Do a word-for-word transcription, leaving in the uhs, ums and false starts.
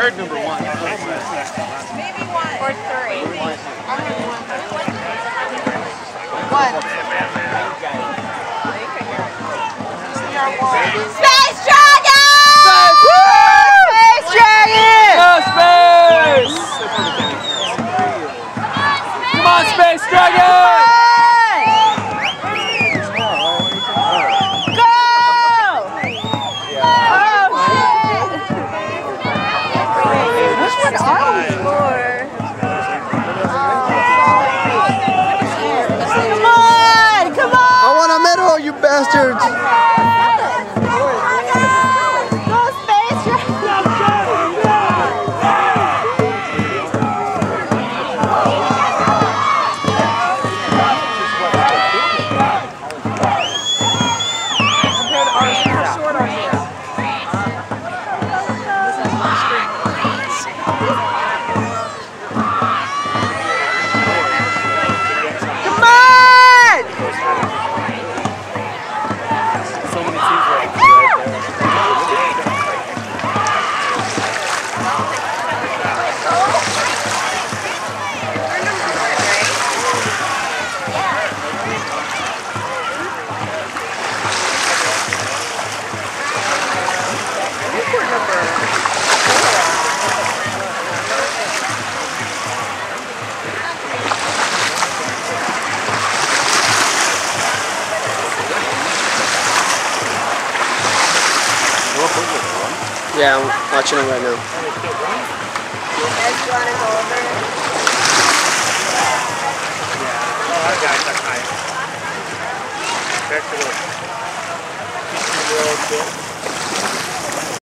heard number one. Maybe one. Or three. I heard one. One. Space Dragon! Space Dragon! Go Space! Come on, Space Dragon! You bastards! Go Space Yeah, I'm watching them right now. You guys want to go over? Yeah. Oh, that guy's up high. Back to the fifteen-year-old kid.